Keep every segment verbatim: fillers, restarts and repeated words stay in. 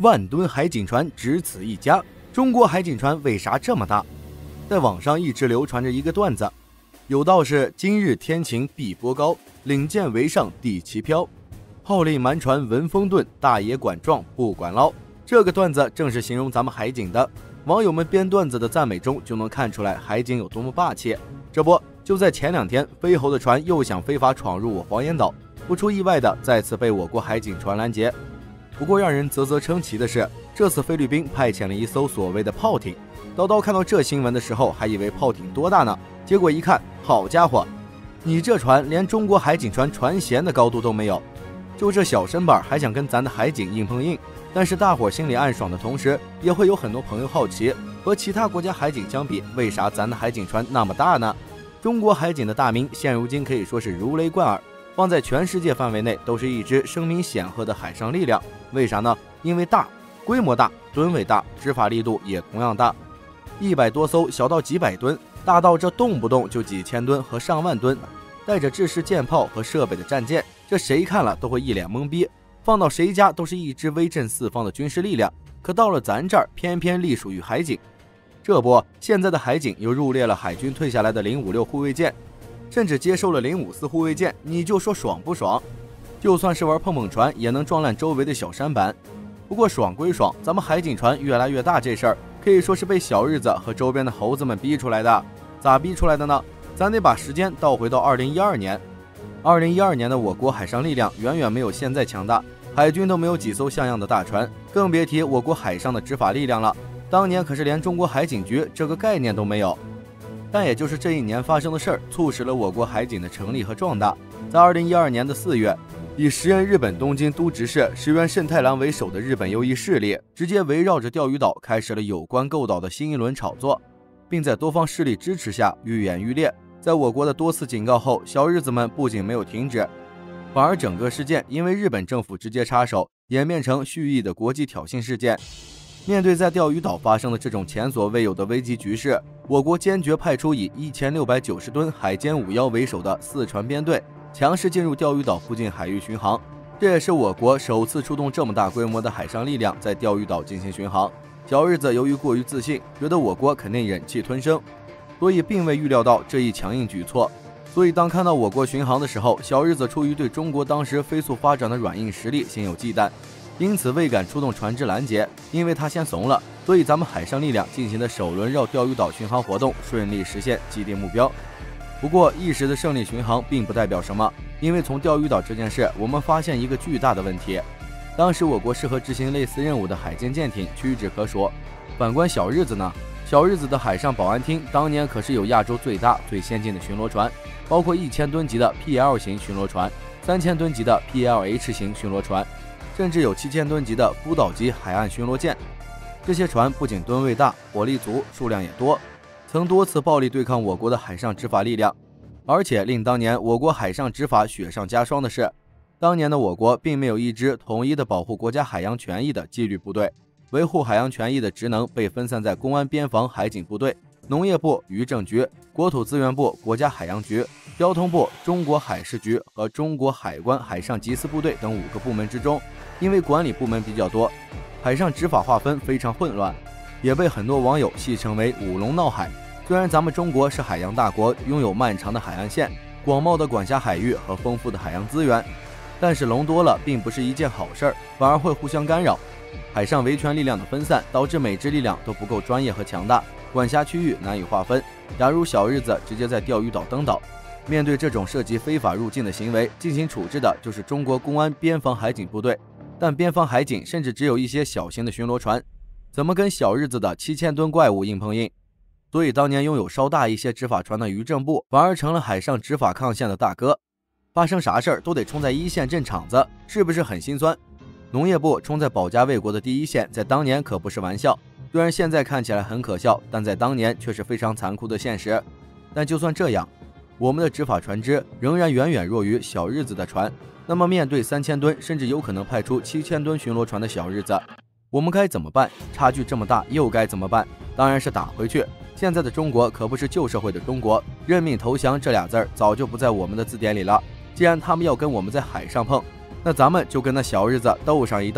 万吨海警船只此一家，中国海警船为啥这么大？在网上一直流传着一个段子，有道是今日天晴碧波高，领舰为上地旗飘，号令满船闻风遁，大爷管撞不管捞。这个段子正是形容咱们海警的。网友们编段子的赞美中就能看出来海警有多么霸气。这不，就在前两天，飞猴的船又想非法闯入我黄岩岛，不出意外的再次被我国海警船拦截。不过让人啧啧称奇的是，这次菲律宾派遣了一艘所谓的炮艇。叨叨看到这新闻的时候还以为炮艇多大呢，结果一看，好家伙，你这船连中国海警船船舷的高度都没有，就这小身板还想跟咱的海警硬碰硬。但是大伙心里暗爽的同时，也会有很多朋友好奇，和其他国家海警相比，为啥咱的海警船那么大呢？中国海警的大名现如今可以说是如雷贯耳，放在全世界范围内都是一支声名显赫的海上力量。为啥呢？因为大，规模大，吨位大，执法力度也同样大。一百多艘，小到几百吨，大到这动不动就几千吨和上万吨，带着制式舰炮和设备的战舰，这谁看了都会一脸懵逼。放到谁家都是一支威震四方的军事力量，可到了咱这儿偏偏隶属于海警。这不，现在的海警又入列了海军退下来的零五六护卫舰，甚至接收了零五四护卫舰，你就说爽不爽？就算是玩碰碰船也能撞烂周围的小舢板。不过爽归爽，咱们海警船越来越大这事儿可以说是被小日子和周边的猴子们逼出来的。咋逼出来的呢？咱得把时间倒回到二零一二年。二零一二年的我国海上力量远远没有现在强大，海军都没有几艘像样的大船，更别提我国海上的执法力量了。当年可是连中国海警局这个概念都没有。但也就是这一年发生的事儿，促使了我国海警的成立和壮大。在二零一二年的四月，以时任日本东京都知事石原慎太郎为首的日本右翼势力，直接围绕着钓鱼岛开始了有关构岛的新一轮炒作，并在多方势力支持下愈演愈烈。在我国的多次警告后，小日子们不仅没有停止，反而整个事件因为日本政府直接插手，演变成蓄意的国际挑衅事件。面对在钓鱼岛发生的这种前所未有的危机局势，我国坚决派出以一千六百九十吨海歼五幺为首的四船编队，强势进入钓鱼岛附近海域巡航。这也是我国首次出动这么大规模的海上力量在钓鱼岛进行巡航。小日子由于过于自信，觉得我国肯定忍气吞声，所以并未预料到这一强硬举措。所以当看到我国巡航的时候，小日子出于对中国当时飞速发展的软硬实力心有忌惮，因此未敢出动船只拦截。因为他先怂了，所以咱们海上力量进行的首轮绕钓鱼岛巡航活动顺利实现既定目标。不过一时的胜利巡航并不代表什么，因为从钓鱼岛这件事我们发现一个巨大的问题。当时我国适合执行类似任务的海监舰艇屈指可数，反观小日子呢？小日子的海上保安厅当年可是有亚洲最大最先进的巡逻船，包括一千吨级的 P L 型巡逻船，三千吨级的 P L H 型巡逻船，甚至有七千吨级的孤岛级海岸巡逻舰。这些船不仅吨位大，火力足，数量也多，曾多次暴力对抗我国的海上执法力量。而且令当年我国海上执法雪上加霜的是，当年的我国并没有一支统一的保护国家海洋权益的纪律部队，维护海洋权益的职能被分散在公安、边防、海警部队、农业部、渔政局、国土资源部、国家海洋局、交通部、中国海事局和中国海关海上缉私部队等五个部门之中。因为管理部门比较多，海上执法划分非常混乱，也被很多网友戏称为五龙闹海。虽然咱们中国是海洋大国，拥有漫长的海岸线、广袤的管辖海域和丰富的海洋资源，但是龙多了并不是一件好事儿，反而会互相干扰。海上维权力量的分散，导致每支力量都不够专业和强大，管辖区域难以划分。假如小日子直接在钓鱼岛登岛，面对这种涉及非法入境的行为，进行处置的就是中国公安、边防、海警部队。但边防、海警甚至只有一些小型的巡逻船，怎么跟小日子的七千吨怪物硬碰硬？所以当年拥有稍大一些执法船的渔政部，反而成了海上执法抗线的大哥。发生啥事儿都得冲在一线镇场子，是不是很心酸？农业部冲在保家卫国的第一线，在当年可不是玩笑。虽然现在看起来很可笑，但在当年却是非常残酷的现实。但就算这样，我们的执法船只仍然远远弱于小日子的船。那么面对三千吨甚至有可能派出七千吨巡逻船的小日子，我们该怎么办？差距这么大又该怎么办？当然是打回去。现在的中国可不是旧社会的中国，认命投降这俩字儿早就不在我们的字典里了。既然他们要跟我们在海上碰，那咱们就跟那小日子斗上一斗。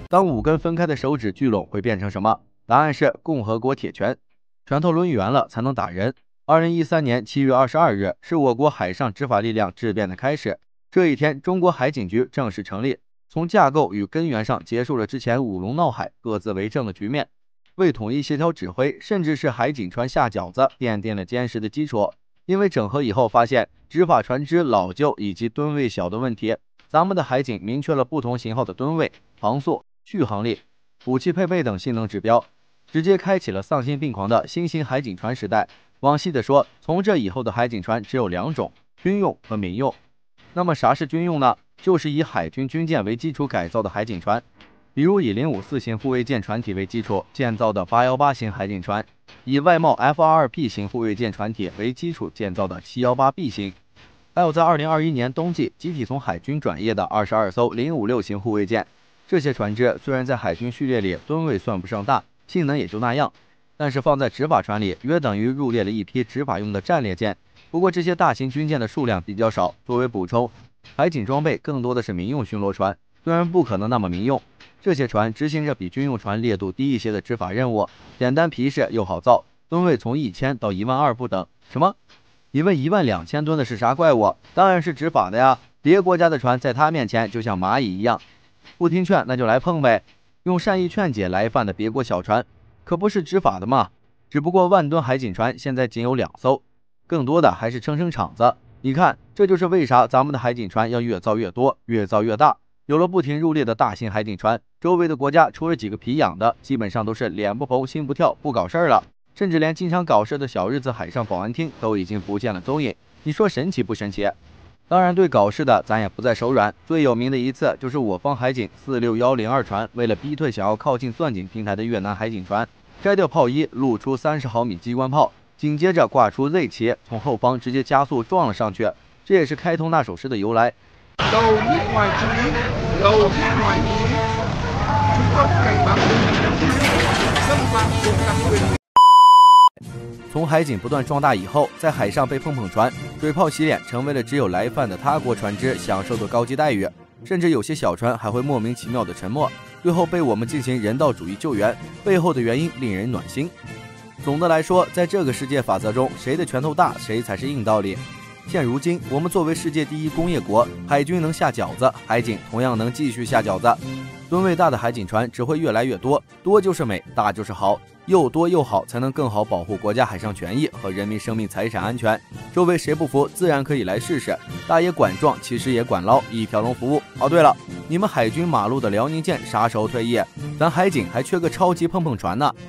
当五根分开的手指聚拢会变成什么？答案是共和国铁拳，拳头抡圆了才能打人。二零一三年七月二十二日是我国海上执法力量质变的开始。这一天，中国海警局正式成立，从架构与根源上结束了之前五龙闹海、各自为政的局面，为统一协调指挥，甚至是海警船下饺子奠定了坚实的基础。因为整合以后发现执法船只老旧以及吨位小的问题，咱们的海警明确了不同型号的吨位、航速、续航力、武器配备等性能指标，直接开启了丧心病狂的新型海警船时代。往细的说，从这以后的海警船只有两种，军用和民用。那么啥是军用呢？就是以海军军舰为基础改造的海警船，比如以零五四型护卫舰船体为基础建造的八一八型海警船，以外贸 F二二B 型护卫舰船体为基础建造的七一八 B 型，还有在二零二一年冬季集体从海军转业的二十二艘零五六型护卫舰。这些船只虽然在海军序列里吨位算不上大，性能也就那样，但是放在执法船里，约等于入列了一批执法用的战列舰。不过这些大型军舰的数量比较少，作为补充，海警装备更多的是民用巡逻船，虽然不可能那么民用，这些船执行着比军用船烈度低一些的执法任务，简单皮实又好造，吨位从一千到一万二不等。什么？你问一万两千吨的是啥怪物？当然是执法的呀！别国家的船在他面前就像蚂蚁一样，不听劝那就来碰呗。用善意劝解来犯的别国小船，可不是执法的嘛？只不过万吨海警船现在仅有两艘，更多的还是撑撑场子。你看，这就是为啥咱们的海警船要越造越多，越造越大。有了不停入列的大型海警船，周围的国家除了几个皮痒的，基本上都是脸不红心不跳，不搞事儿了。甚至连经常搞事的小日子海上保安厅都已经不见了踪影。你说神奇不神奇？当然，对搞事的咱也不再手软。最有名的一次就是我方海警四六一零二船为了逼退想要靠近钻井平台的越南海警船，摘掉炮衣，露出三十毫米机关炮，紧接着挂出 Z 旗，从后方直接加速撞了上去。这也是开通那首诗的由来。从海警不断壮大以后，在海上被碰碰船、水炮洗脸，成为了只有来犯的他国船只享受的高级待遇。甚至有些小船还会莫名其妙的沉没，最后被我们进行人道主义救援，背后的原因令人暖心。总的来说，在这个世界法则中，谁的拳头大，谁才是硬道理。现如今，我们作为世界第一工业国，海军能下饺子，海警同样能继续下饺子。吨位大的海警船只会越来越多，多就是美，大就是好，又多又好，才能更好保护国家海上权益和人民生命财产安全。周围谁不服，自然可以来试试。大爷管壮，其实也管捞，一条龙服务。哦，对了，你们海军马路的辽宁舰啥时候退役？咱海警还缺个超级碰碰船呢。